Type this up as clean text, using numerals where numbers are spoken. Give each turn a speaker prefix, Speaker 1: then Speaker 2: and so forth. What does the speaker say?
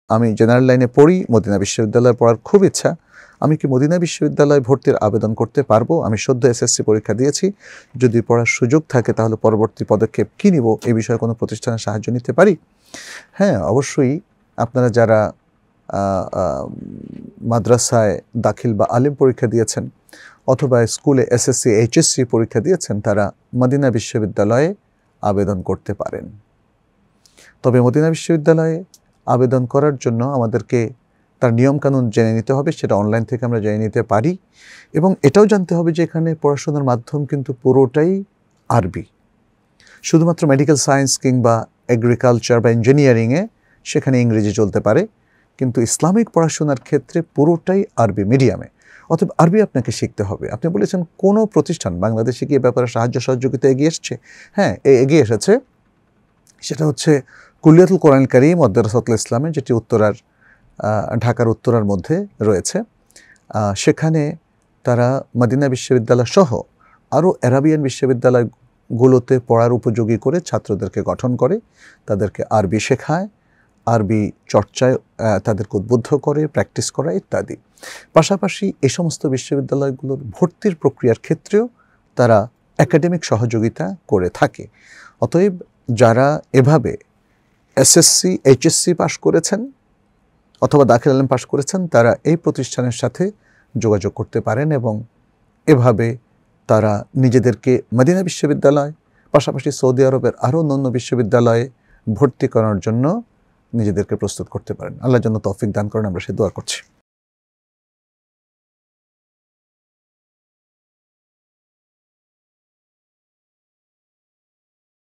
Speaker 1: আমি জেনারেল লাইনে পড়ি, মদিনা বিশ্ববিদ্যালয়ে পড়ার খুব ইচ্ছা। আমি কি মদিনা বিশ্ববিদ্যালয়ে ভর্তির আবেদন করতে পারবো? আমি সদ্য এসএসসি পরীক্ষা দিয়েছি। যদি পড়ার সুযোগ থাকে তাহলে পরবর্তী পদক্ষেপ কী নিব? এ বিষয়ে কোনো প্রতিষ্ঠানের সাহায্য নিতে পারি? হ্যাঁ, অবশ্যই। আপনারা যারা মাদ্রাসায় দাখিল বা আলিম পরীক্ষা দিয়েছেন অথবা স্কুলে এসএসসি, এইচএসসি পরীক্ষা দিয়েছেন, তারা মদিনা বিশ্ববিদ্যালয়ে আবেদন করতে পারেন। তবে মদিনা বিশ্ববিদ্যালয়ে আবেদন করার জন্য আমাদেরকে তার নিয়মকানুন জেনে নিতে হবে। সেটা অনলাইন থেকে আমরা জেনে নিতে পারি এবং এটাও জানতে হবে যে এখানে পড়াশোনার মাধ্যম কিন্তু পুরোটাই আরবি। শুধুমাত্র মেডিকেল সায়েন্স কিংবা এগ্রিকালচার বা ইঞ্জিনিয়ারিংয়ে সেখানে ইংরেজি চলতে পারে, কিন্তু ইসলামিক পড়াশোনার ক্ষেত্রে পুরোটাই আরবি মিডিয়ামে। অতএব আরবি আপনাকে শিখতে হবে। আপনি বলেছেন কোনো প্রতিষ্ঠান বাংলাদেশে কি এ ব্যাপারে সাহায্য সহযোগিতা এগিয়ে এসছে? হ্যাঁ, এগিয়ে এসেছে। সেটা হচ্ছে কুলিয়াতুল কোরআনুল কারীম মাদ্রাসাতুল ইসলামে, যেটি উত্তরার ঢাকার উত্তরার মধ্যে রয়েছে। সেখানে তারা মদিনা বিশ্ববিদ্যালয় সহ আরও অ্যারাবিয়ান বিশ্ববিদ্যালয়গুলোতে পড়ার উপযোগী করে ছাত্রদেরকে গঠন করে, তাদেরকে আরবি শেখায়, আরবি চর্চায় তাদেরকে উদ্বুদ্ধ করে, প্র্যাকটিস করা ইত্যাদি। পাশাপাশি এই সমস্ত বিশ্ববিদ্যালয়গুলোর ভর্তির প্রক্রিয়ার ক্ষেত্রেও তারা একাডেমিক সহযোগিতা করে থাকে। অতএব যারা এভাবে এসএসসি, এইচএসসি পাশ করেছেন অথবা দাখিল আলিম পাশ করেছেন, তারা এই প্রতিষ্ঠানের সাথে যোগাযোগ করতে পারেন এবং এভাবে তারা নিজেদেরকে মদিনা বিশ্ববিদ্যালয় পাশাপাশি সৌদি আরবের আরও অন্যান্য বিশ্ববিদ্যালয়ে ভর্তি করার জন্য নিজেদেরকে প্রস্তুত করতে পারেন। আল্লাহর জন্য তৌফিক দান করেন, আমরা সে দোয়া করছি।